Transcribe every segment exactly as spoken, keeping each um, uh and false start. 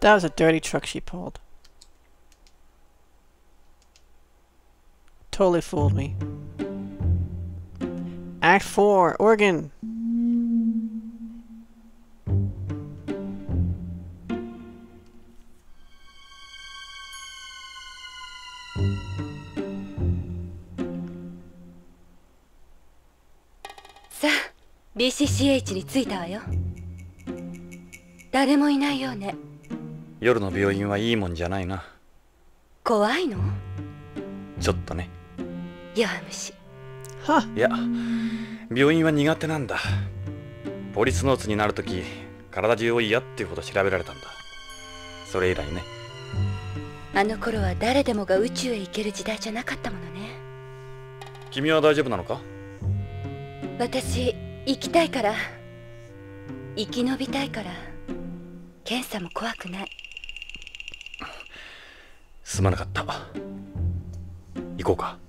That was a dirty truck she pulled. Totally fooled me. Act four, organ. Sa, B C C H に着いたわよ。誰もいないようね。 夜の病院はいいもんじゃないな。 怖いの？ ちょっとね。 弱虫。 いや、病院は苦手なんだ。ポリスノーツになるとき、体中を嫌っていうほど調べられたんだ。それ以来ね。 あの頃は誰でもが宇宙へ行ける時代じゃなかったものね。 君は大丈夫なのか？ 私、生きたいから。生き延びたいから。検査も怖くない。 すまなかった。行こうか。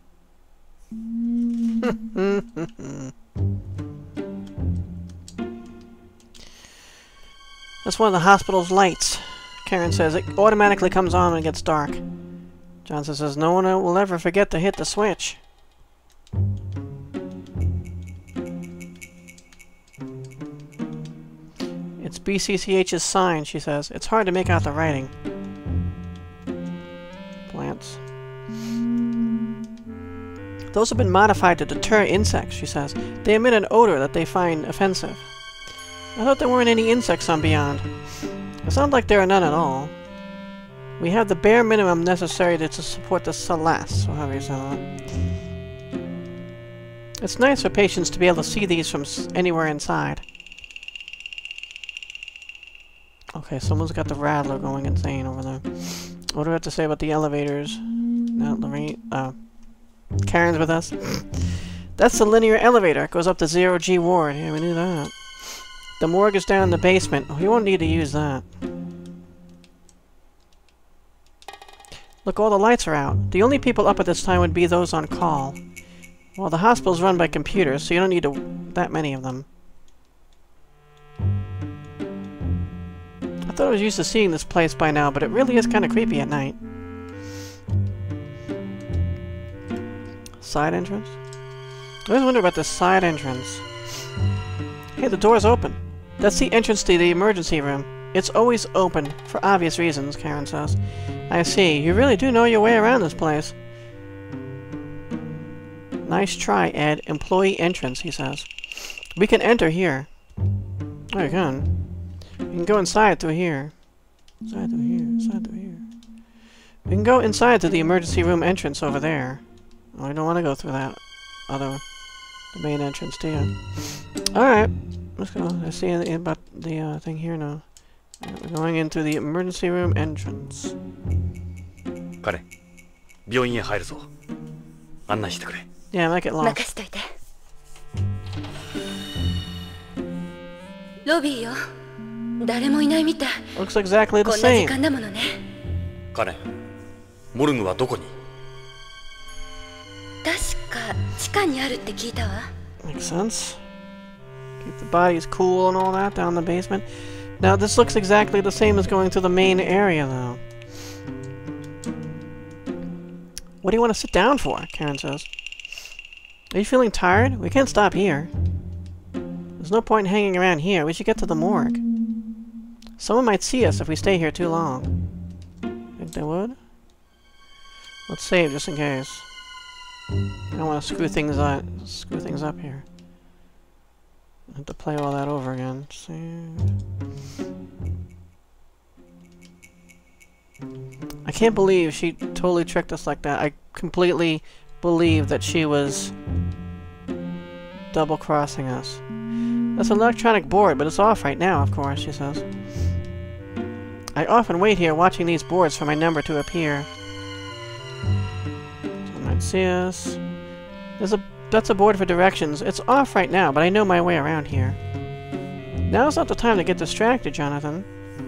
That's one of the hospital's lights. Karen says it automatically comes on when it gets dark. Johnson says no one will ever forget to hit the switch. It's B C C H's sign, she says. It's hard to make out the writing. Plants. Those have been modified to deter insects, she says. They emit an odor that they find offensive. I thought there weren't any insects on Beyond. It sounds like there are none at all. We have the bare minimum necessary to, to support the Celeste, or however you say that. It's nice for patients to be able to see these from s anywhere inside. Okay, someone's got the Rattler going insane over there. What do we have to say about the elevators? No, Lorraine, uh... Karen's with us. That's the linear elevator. It goes up to zero G ward. Yeah, we knew that. The morgue is down in the basement. We won't need to use that. Look, all the lights are out. The only people up at this time would be those on call. Well, the hospital's run by computers, so you don't need to, that many of them. I thought I was used to seeing this place by now, but it really is kind of creepy at night. Side entrance? I always wonder about this side entrance. Hey, the door's open. That's the entrance to the emergency room. It's always open, for obvious reasons, Karen says. I see. You really do know your way around this place. Nice try, Ed. Employee entrance, he says. We can enter here. Oh, you can. We can go inside through here. Inside through here. Inside through here. We can go inside to the emergency room entrance over there. Oh, I don't want to go through that other, the main entrance, do you? Alright, let's go. I see about the uh, thing here now. Right, we're going into the emergency room entrance. Kare, 病院へ入るぞ。案内してくれ。 Yeah, make it long. 任しといて。ロビーよ。誰もいないみたい。 Looks exactly the こんな時 same. 間だものね。 カレン、モルグはどこに？ 確か地下にあるって聞いたわ。 Makes sense. Keep the bodies cool and all that down in the basement. Now this looks exactly the same as going to the main area, though. What do you want to sit down for? Karen says. Are you feeling tired? We can't stop here. There's no point in hanging around here. We should get to the morgue. Someone might see us if we stay here too long. Think they would? Let's save just in case. I don't want to screw things up. Screw things up here. I have to play all that over again. Save. I can't believe she totally tricked us like that. I completely believe that she was double-crossing us. That's an electronic board, but it's off right now, of course, she says. I often wait here watching these boards for my number to appear. Someone might see us. There's a that's a board for directions. It's off right now, but I know my way around here. Now's not the time to get distracted, Jonathan.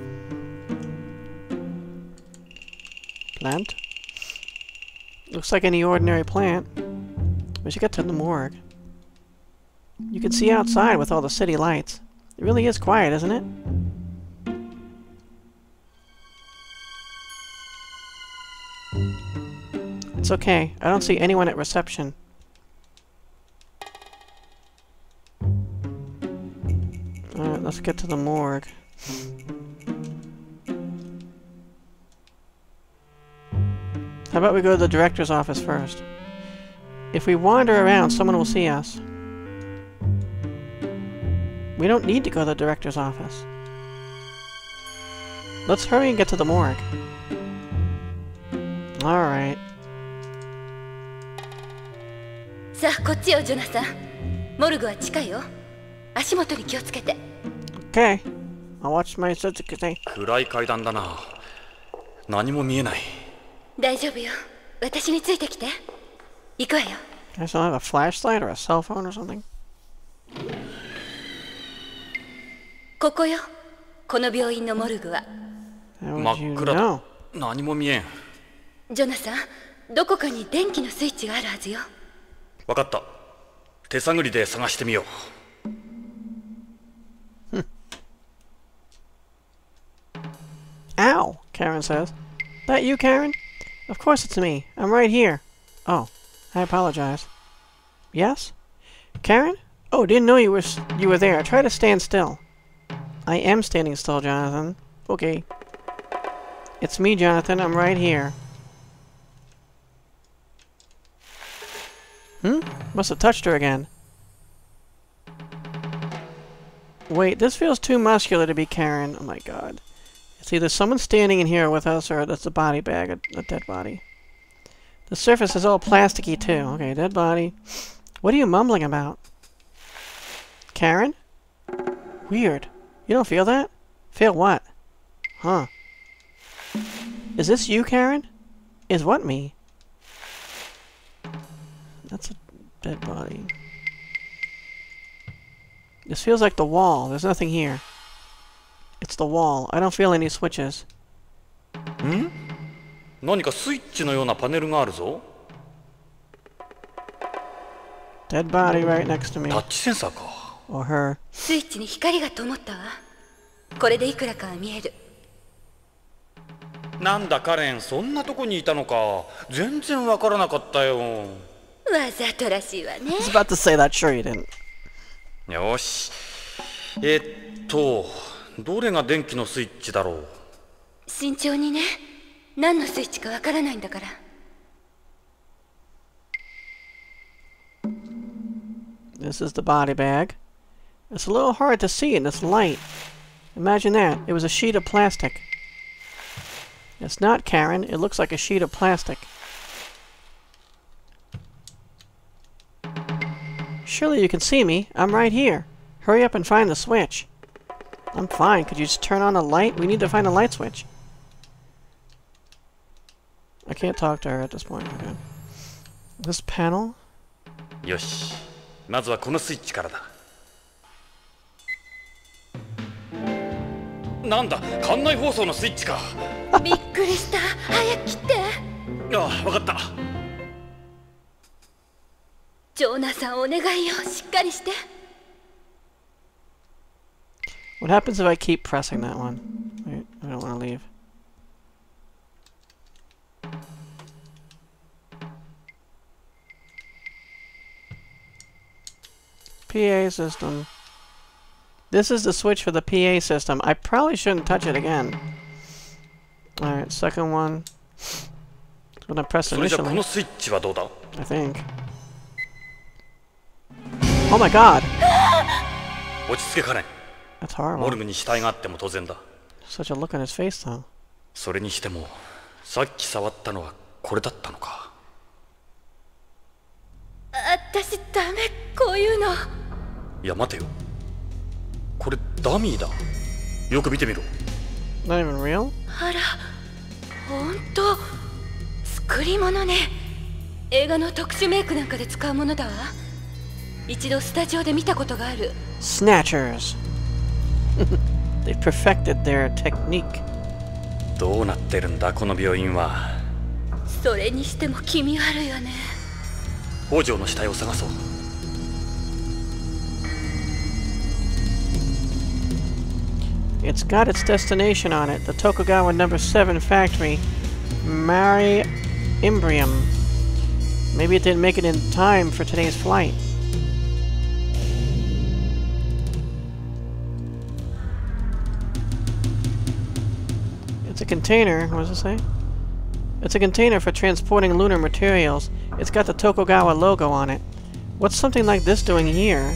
Plant. Looks like any ordinary plant. We should get to the morgue. You can see outside with all the city lights. It really is quiet, isn't it? It's okay. I don't see anyone at reception. Alright, let's get to the morgue. How about we go to the director's office first? If we wander around, someone will see us. We don't need to go to the director's office. Let's hurry and get to the morgue. Alright. さあこっちよジョナサン。モルグは近いよ。足元に気をつけて。 Okay. I'll watch my sensitivity. 暗い階段だな。何も見えない。 大丈夫よ。私についてきて。行くわよ。 I still have a flashlight or a cell phone or something? ここよ。この病院のモルグは。 真っ暗だ。 何も見えん。 ジョナサン、どこかに電気のスイッチがあるはずよ。 わかった。手探りで探してみよう。Ow, Karen says. That you, Karen? Of course it's me. I'm right here. Oh, I apologize. Yes? Karen? Oh, didn't know you were you were there. Try to stand still. I am standing still, Jonathan. Okay. It's me, Jonathan. I'm right here. Hmm? Must have touched her again. Wait, this feels too muscular to be Karen. Oh my god. It's either someone standing in here with us or that's a body bag, a, a dead body. The surface is all plasticky too. Okay, dead body. What are you mumbling about? Karen? Weird. You don't feel that? Feel what? Huh. Is this you, Karen? Is what me? That's a dead body. This feels like the wall. There's nothing here. It's the wall. I don't feel any switches. ん？何かスイッチのようなパネルがあるぞ。 Dead body right next to me. タッチセンサーか。 Or her. スイッチに光が灯ったわ。これでいくらかは見える。 なんだカレン、そんなとこにいたのか。全然わからなかったよ。 わざとらしいわね。 I was about to say that, sure you didn't. よし。えっと、どれが電気のスイッチだろう。 慎重にね。何のスイッチかわからないんだから。 This is the body bag. It's a little hard to see in this light. Imagine that. It was a sheet of plastic. It's not, Karen. It looks like a sheet of plastic. Surely you can see me. I'm right here. Hurry up and find the switch. I'm fine. Could you just turn on the light? We need to find a light switch. I can't talk to her at this point. Okay. This panel? よし。まずはこのスイッチからだ。なんだ、館内放送のスイッチか。 びっくりした。早く切って。 ああ、わかった。 ジョナサン、お願いよ。しっかりして。 What happens if I keep pressing that one? Wait, I don't want to leave. P A system. This is the switch for the P A system. I probably shouldn't touch it again. Alright, second one. It's when I press initially. I think. Oh my god! That's horrible. Such a look on his face, though. それにしても、さっき触ったのはこれだったのか。 私ダメ、こういうの。 いや待てよ。これダミーだ。よく見てみろ。 Not even real? あら、ほんと。作り物ね。映画の特殊メイクなんかで使うものだわ。一度スタジオで見たことがある。 Snatchers. They've perfected their technique. どうなってるんだこの病院は。 それにしても気味悪いよね。 北条の死体を探そう。 It's got its destination on it. The Tokugawa number seven factory, Mari Imbrium. Maybe it didn't make it in time for today's flight. It's a container. What does it say? It's a container for transporting lunar materials. It's got the Tokugawa logo on it. What's something like this doing here?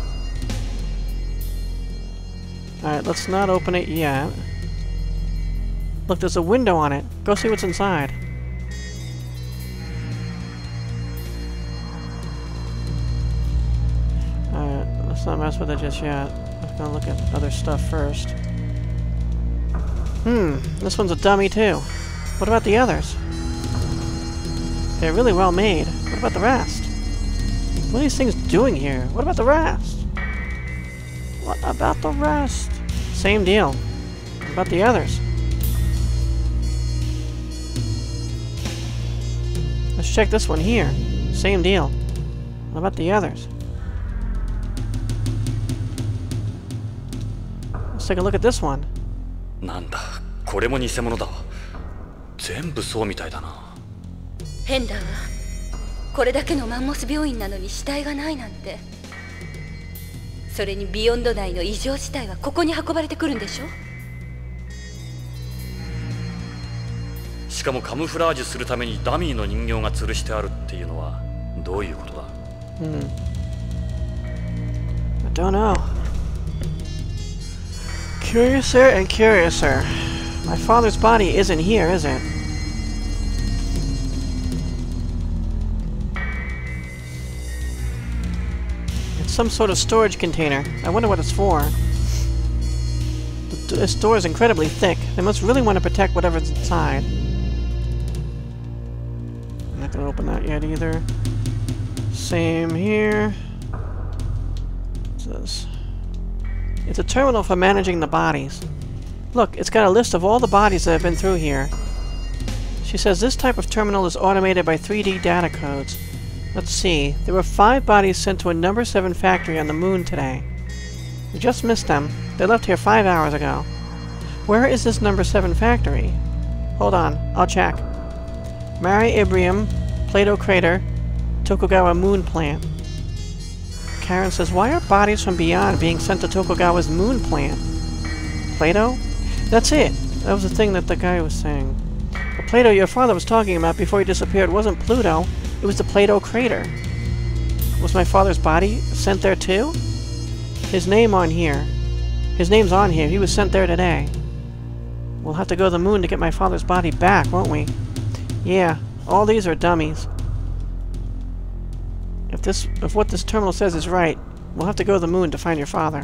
Alright, let's not open it yet. Look, there's a window on it. Go see what's inside. Alright, let's not mess with it just yet. I'm gonna look at other stuff first. Hmm, this one's a dummy too. What about the others? They're really well made. What about the rest? What are these things doing here? What about the rest? What about the rest? Same deal. What about the others? Let's check this one here. Same deal. What about the others? Let's take a look at this one. なんだ、これも偽物だ。全部そうみたいだな。 変だわ。これだけのマンモス病院なのに死体がないなんて。それにビヨンド内の異常死体はここに運ばれてくるんでしょ。 しかもカムフラージュするためにダミーの人形が吊るしてあるっていうのはどういうことだ？ うん。I don't know. Curiouser and curiouser. My father's body isn't here, is it? It's some sort of storage container. I wonder what it's for. This door is incredibly thick. They must really want to protect whatever's inside. I'm not going to open that yet either. Same here. What's this? It's a terminal for managing the bodies. Look, it's got a list of all the bodies that have been through here. She says this type of terminal is automated by three D data codes. Let's see. There were five bodies sent to a number seven factory on the moon today. We just missed them. They left here five hours ago. Where is this number seven factory? Hold on. I'll check. Mare Ibrium, Plato Crater, Tokugawa Moon Plant. Karen says, why are bodies from beyond being sent to Tokugawa's moon plant? Plato? That's it! That was the thing that the guy was saying. The Plato your father was talking about before he disappeared wasn't Pluto, it was the Plato Crater. Was my father's body sent there too? His name on here. His name's on here. He was sent there today. We'll have to go to the moon to get my father's body back, won't we? Yeah, all these are dummies. If this, if what this terminal says is right, we'll have to go to the moon to find your father.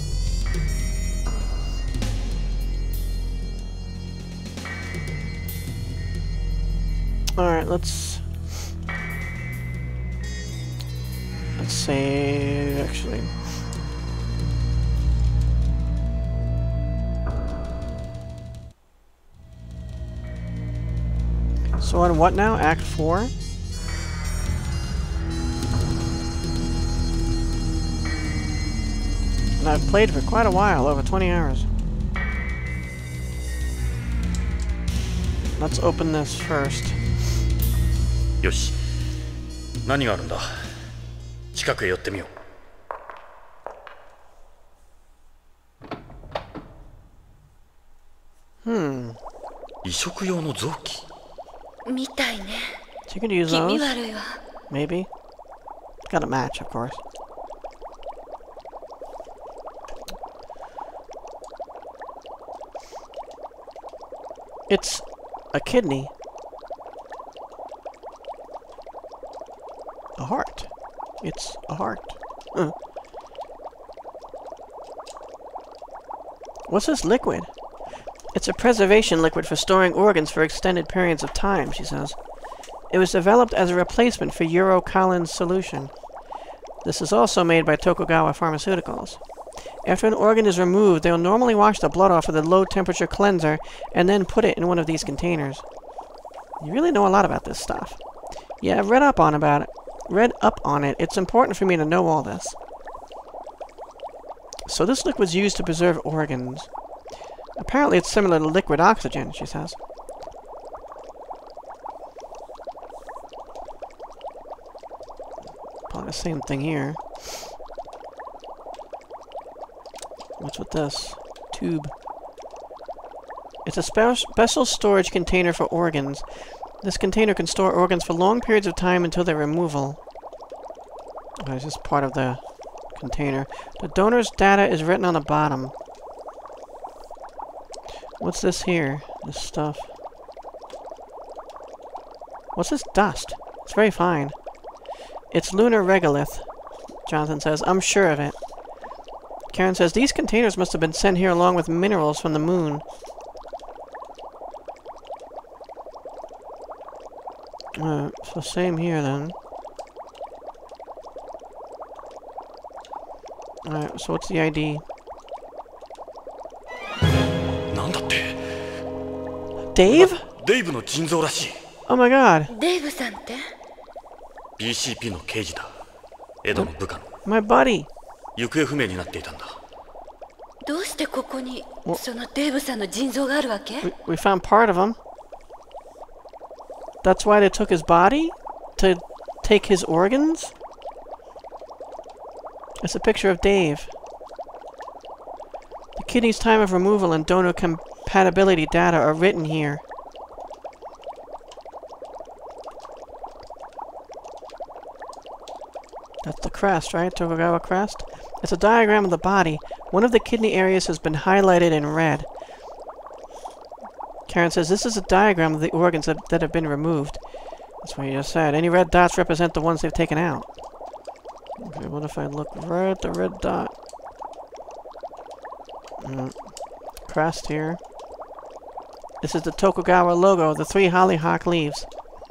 Alright, let's... Let's save, actually. So on what now? Act four? And I've played for quite a while, over twenty hours. Let's open this first. よし。何があるんだ。近くへ寄ってみよう。Hmm. 移植用の臓器。 みたいね。 So you can use 気味 those. 悪いわ。 Maybe. Gotta match, of course. It's a kidney. A heart. It's a heart. Uh. What's this liquid? It's a preservation liquid for storing organs for extended periods of time, she says. It was developed as a replacement for Urocolin's solution. This is also made by Tokugawa Pharmaceuticals. After an organ is removed, they'll normally wash the blood off with a low-temperature cleanser and then put it in one of these containers. You really know a lot about this stuff. Yeah, I've read up on about it. Read up on it. It's important for me to know all this. So this liquid's used to preserve organs. Apparently it's similar to liquid oxygen, she says. Uh, same thing here. What's with this? Tube. It's a spe special storage container for organs. This container can store organs for long periods of time until their removal. Oh, it's just part of the container. The donor's data is written on the bottom. What's this here? This stuff. What's this dust? It's very fine. It's lunar regolith, Jonathan says. I'm sure of it. Karen says, these containers must have been sent here along with minerals from the moon. Uh, so same here then. Alright, so what's the I D? Dave? Dave の腎臓らしい。 Oh my god. デイブさんってビーシーピー の刑事だ。エドの部下の。 My buddy. 行方不明になっていたんだ。 どうしてここにそのデイブさんの腎臓があるわけ？ We, we found part of him. That's why they took his body? To take his organs? It's a picture of Dave. The kidney's time of removal and donor compatibility data are written here. That's the crest, right? Tokugawa crest? It's a diagram of the body. One of the kidney areas has been highlighted in red. Karen says, this is a diagram of the organs that, that have been removed. That's what you just said. Any red dots represent the ones they've taken out. Okay, what if I look right at the red dot? Mm. Crest here. This is the Tokugawa logo, the three hollyhock leaves.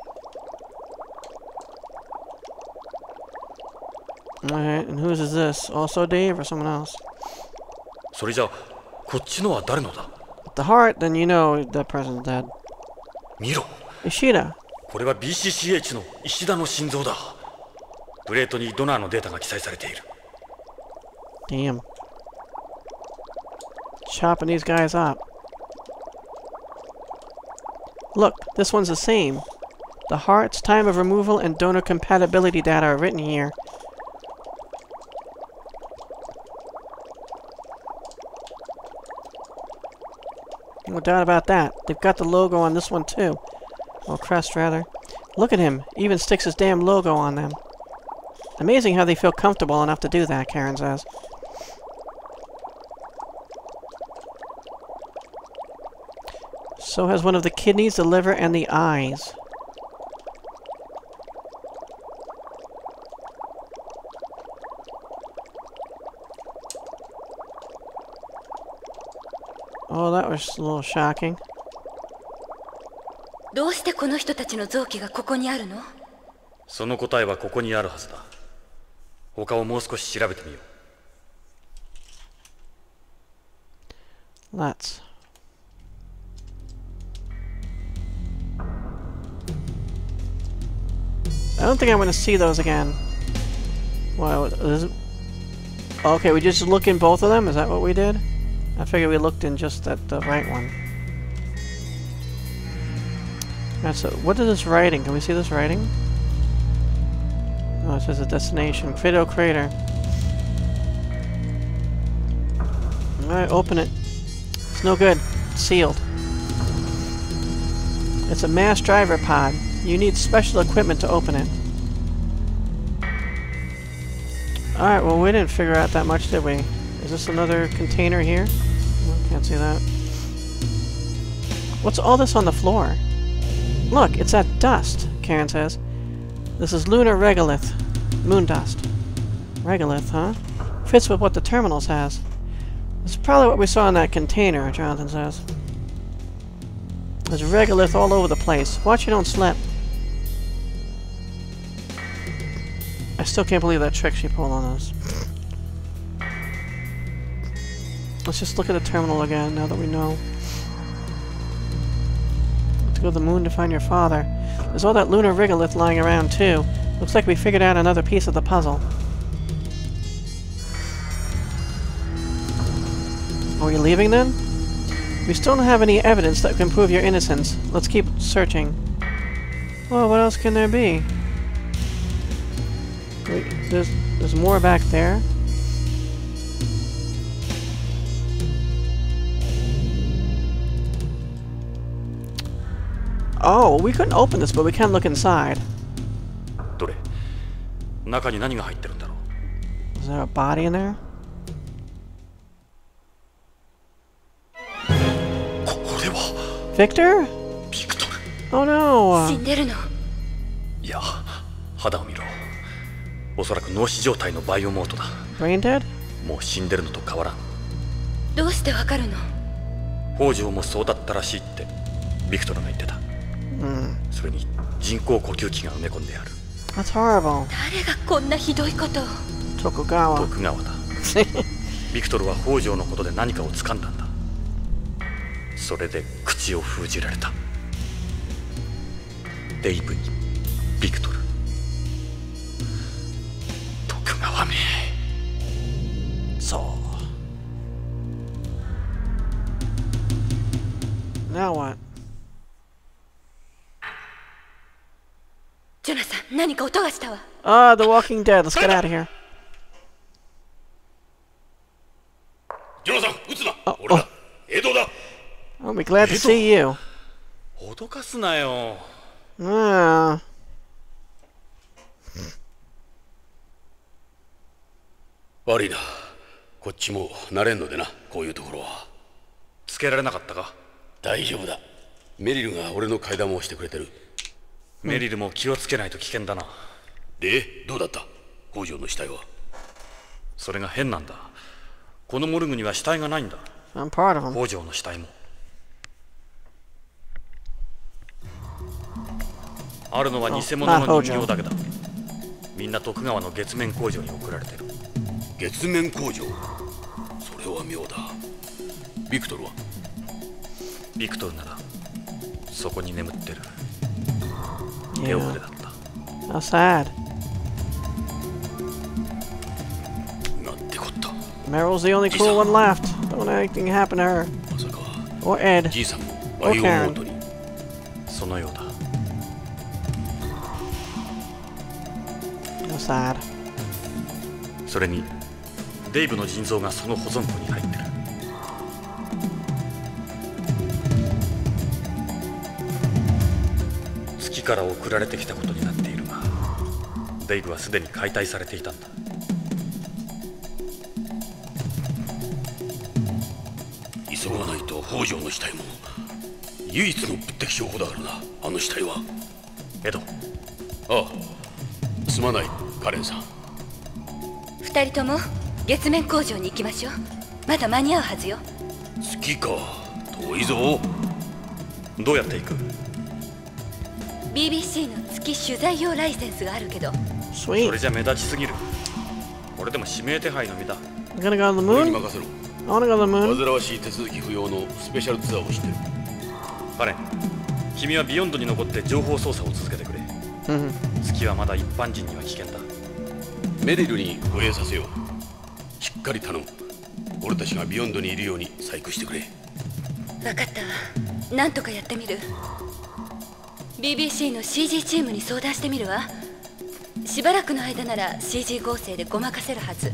Alright, and whose is this? Also Dave or someone else? それじゃあ、こっちのは誰のだ? The heart, then you know that person's dead. 見ろ。 Ishida. これは ビーシーシーエイチ の石田の心臓だ。プレートにドナーのデータが記載されている。 Damn. Chopping these guys up. Look, this one's the same. The heart's time of removal and donor compatibility data are written here. No doubt about that. They've got the logo on this one too. Or crest, rather. Look at him. He even sticks his damn logo on them. Amazing how they feel comfortable enough to do that, Karen says. So has one of the kidneys, the liver, and the eyes. Oh, that was a little shocking. どうしてこの人たちの臓器がここにあるの？ その答えはここにあるはずだ。他をもう少し調べてみよう。Let's. I don't think I'm going to see those again. Wow, is it... Okay, we just look in both of them? Is that what we did? I figured we looked in just at the right one. That's a, what is this writing? Can we see this writing? Oh, it says a destination. Crato Crater. Alright, open it. It's no good. It's sealed. It's a mass driver pod. You need special equipment to open it. Alright, well we didn't figure out that much, did we? Is this another container here? Oh, can't see that. What's all this on the floor? Look, it's that dust, Karen says. This is lunar regolith. Moon dust. Regolith, huh? Fits with what the terminals has. This is probably what we saw in that container, Jonathan says. There's regolith all over the place. Watch you don't slip. I still can't believe that trick she pulled on us. Let's just look at the terminal again, now that we know. To go to the moon to find your father. There's all that lunar regolith lying around, too. Looks like we figured out another piece of the puzzle. Are we leaving, then? We still don't have any evidence that can prove your innocence. Let's keep searching. Well, what else can there be? Wait, there's there's more back there. Oh, we couldn't open this, but we can look inside. どれ中に何が入ってるんだろう Is there a body in there? ここれは Victor? ビクトル Oh no! 死んでるの。 いや肌を見ろおそらく脳死状態のバイオモートだ Brain dead? もう死んでるのと変わらんどうしてわかるの？ 北条もそうだったらしいってビクトルが言ってた Hmm. それに人工呼吸器が埋め込んである That's horrible. 誰がこんなひどいことを。 Tokugawa. 徳川だビクトルは北条のことで何かを掴んだんだそれで口を封じられたデイブにビクトル徳川め So. Now what? ジョナサン、何か音がしたわ。 Ah, The Walking Dead. Let's get out of here. ジョナサン、撃つな。 あ俺だあ。 江戸だ。 I'll be glad to see you. 脅かすなよ Ah. 悪いな。こっちも慣れんのでな、こういうところは。 つけられなかったか大丈夫だ。メリルが俺の替え玉をしてくれてる。 メリルも気をつけないと危険だなで、どうだった北条の死体は。 それが変なんだこのモルグには死体がないんだ I'm part of him. 北条の死体もあるのは偽物の人形だけだみんな徳川の月面工場に送られてる月面工場。それは妙だ。ビクトルはビクトルならそこに眠ってる手遅 Yeah. れだった How sad. なんてこった。 Meryl's the only cool one left. Don't let anything happen to her. まさか Or Ed. じいさんもバイオモートに。 そのようだ How sad. それにデイブの腎臓がその保存庫に入ってる月から送られてきたことになっているがデイブはすでに解体されていたんだ急がないと北条の死体も唯一の物的証拠だからな。あの死体は。 エドああ、すまないカレンさん。 二人とも月面工場に行きましょう。まだ間に合うはずよ。 月か、遠いぞ。 どうやって行くビービーシー の月取材用ライセンスがあるけど。 それ Sweet. じゃ目立ちすぎるこれでも指名手配の身だ You gonna go to the 俺に moon? 任せろ。 I wanna go to the moon. 煩わしい手続き不要のスペシャルツアーをしてる。 カレン君はビヨンドに残って情報操作を続けてくれ Mhm. 月はまだ一般人には危険だメリルに護衛させよう。しっかり頼む。俺たちがビヨンドにいるように細工してくれ。 分かったわ。なんとかやってみる。 ビービーシー の シージー チームに相談してみるわ。しばらくの間なら シージー 合成でごまかせるはず。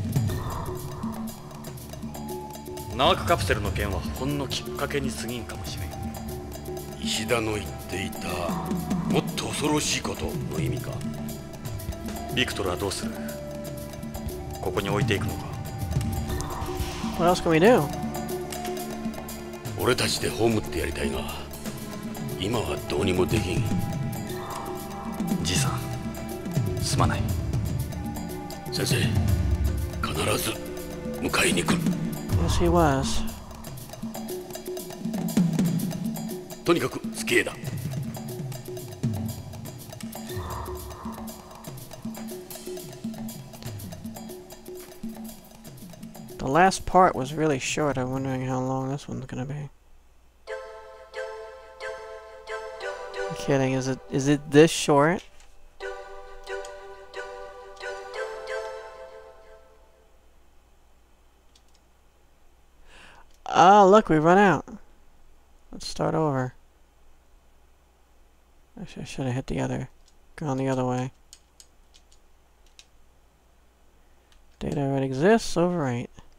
ナークカプセルの件はほんのきっかけに過ぎんかもしれん石田の言っていたもっと恐ろしいことの意味か。 ビクトルはどうするここに置いていくのか What else can we do? 俺たちで葬ってやりたいが今はどうにもできん。 じいさんすまない先生、必ず迎えに来る。 Yes, he was. とにかく月へだ。 The last part was really short. I'm wondering how long this one's gonna be. I'm kidding. Is it is it this short? Ah, look, we run out. Let's start over. Actually, I should have hit the other, gone the other way. Data already exists, overwrite.